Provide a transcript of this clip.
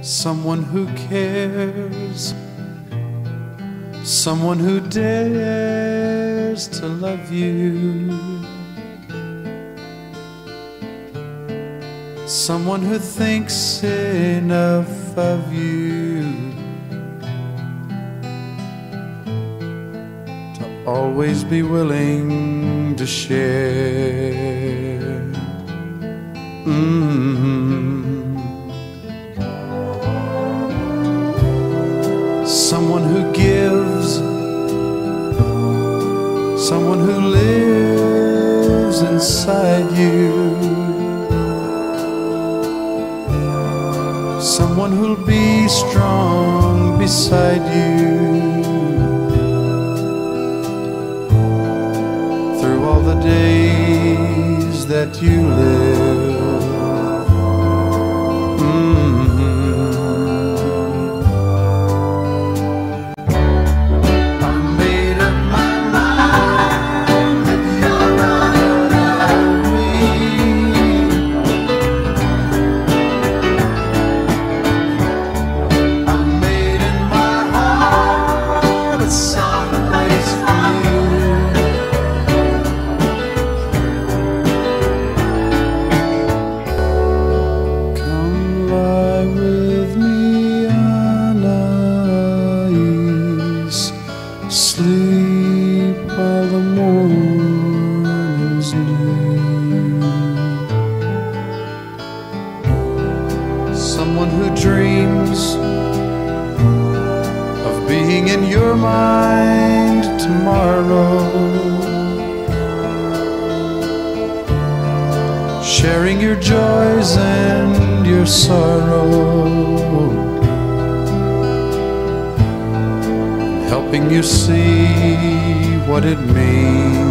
someone who cares, someone who dares to love you, someone who thinks enough of you to always be willing to share. Someone who gives, someone who lives inside you, someone who'll be strong beside you through all the days that you live. Sleep while the morning's new. Someone who dreams of being in your mind tomorrow, sharing your joys and your sorrow, helping you see what it means